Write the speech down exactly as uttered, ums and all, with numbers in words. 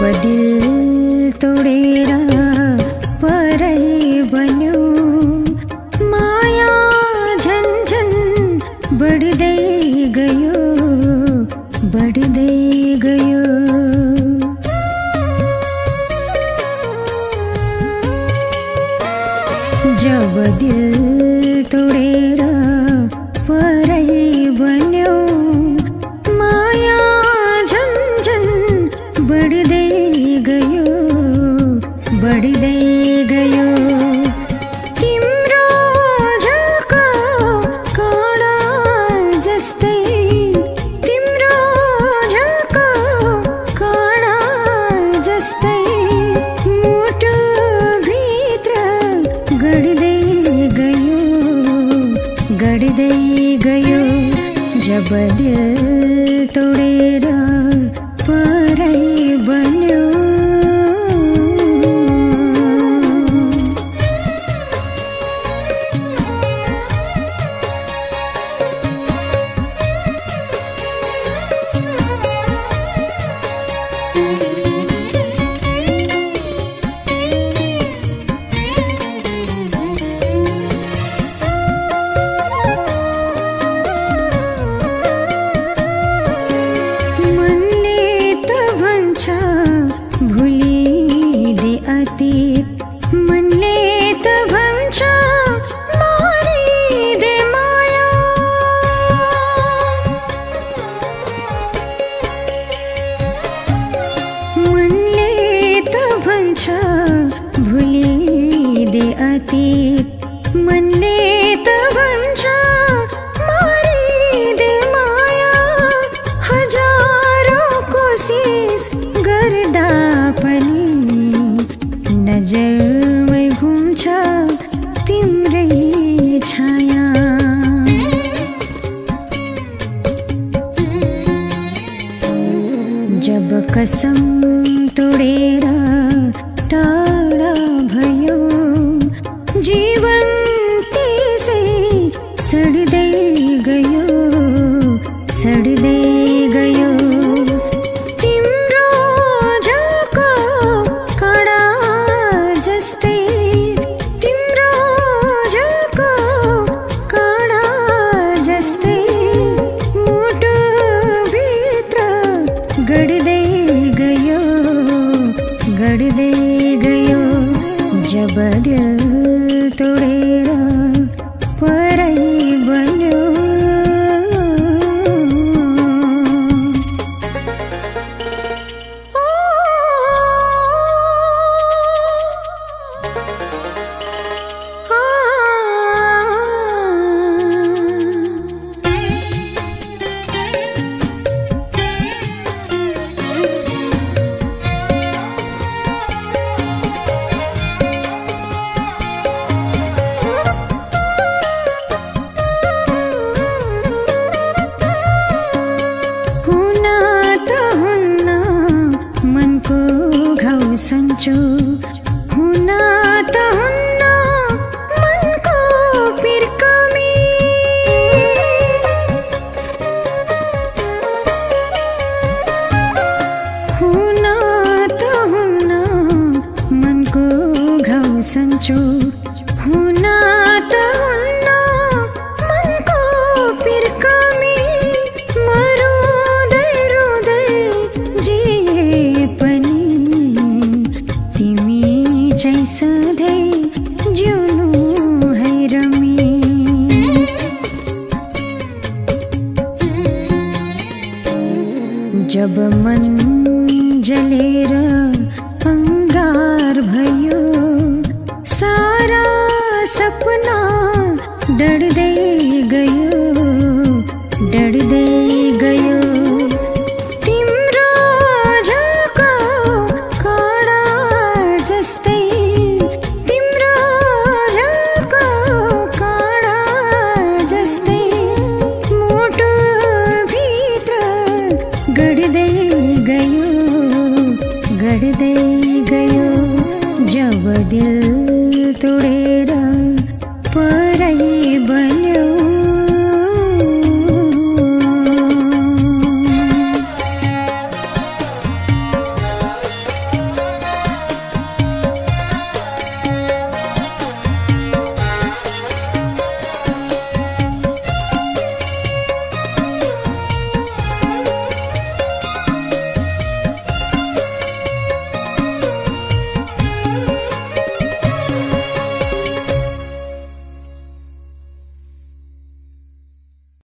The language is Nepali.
दिल तोडेर परै बन्यो, माया झन् झन् बढ्दै गयो बढ्दै गयो। जब दिल तोडेर परै बन्यो, माया झन् झन् बढ्दै गयो बढ्दै गयो। तिम्रो झल्को काँडा जस्तै, तिम्रो झल्को काँडा जस्तै मुटु भित्र गड्दै गयो गड्दै गयो। जब दिल तोडेर परै बन्यो। भुलिदे अतीत, मनले त भन्छ मारिदे माया। मनले त भन्छ भुलिदे अतीत, मनले त भन्छ मारिदे माया। हजारौं कोसिस गर्दा पनि नजरमै घुम्छ तिम्रै छाया। जब कसम तोडेर टाढा भयो, जीवन त्यसै सड्दै गयो सड्दै गयो। गड्दै गयो गड्दै गयो। जब दिल तोडेर परै बन्यो। सन्चो हुन त हुन्न मनको पिर्कमी, हुन त हुन्न मनको घाउ सन्चो।